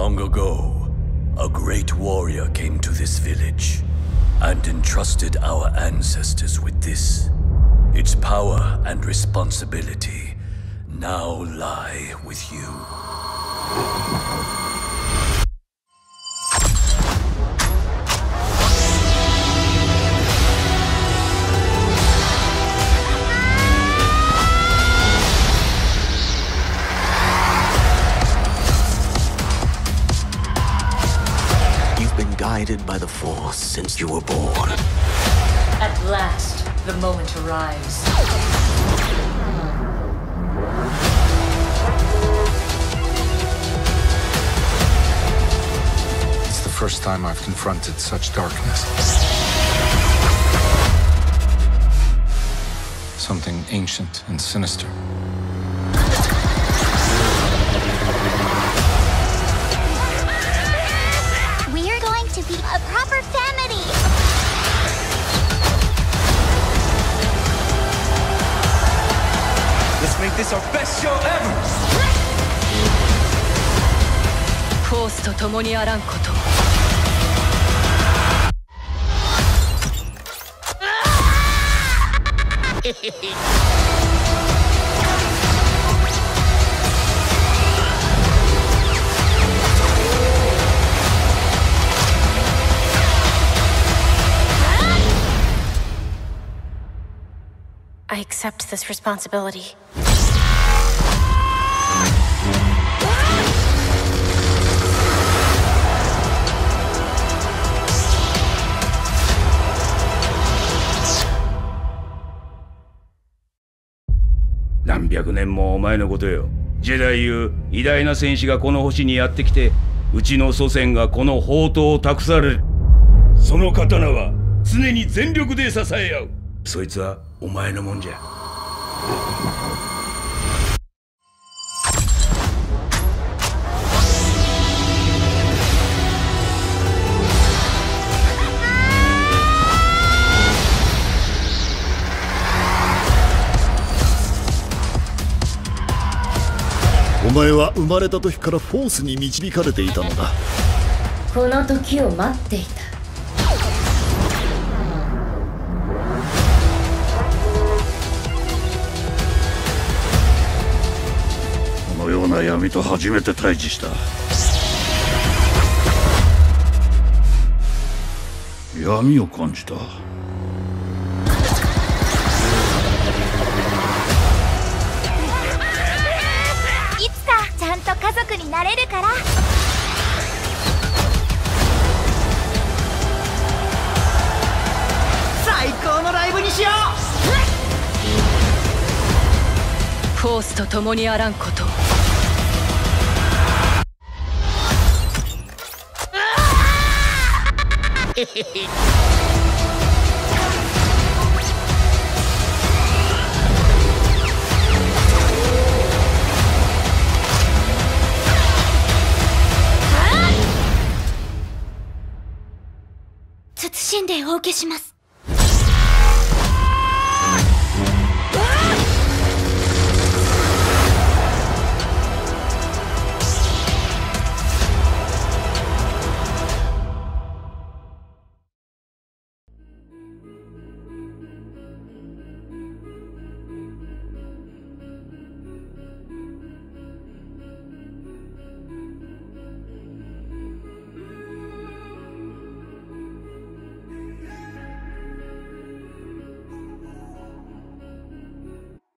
Long ago, a great warrior came to this village and entrusted our ancestors with this. Its power and responsibility now lie with you. Guided by the Force since you were born. At last, the moment arrives. It's the first time I've confronted such darkness. Something ancient and sinister. To be a proper family. Let's make this our best show ever. フォースと共にあらんこと。 I accept this responsibility. 何百年も前のことよ。ジェダイいう偉大な戦士がこの星にやってきて、うちの祖先がこの宝刀を託される。その刀は常に全力で支え合う。そいつはお前のもんじゃ。 お前は生まれた時からフォースに導かれていたのだ。 この時を待っていた。 このような闇と初めて対峙した。闇を感じた。 いつかちゃんと家族になれるから。 最高のライブにしよう。フォースと共にあらんこと。 謹んでお受けします。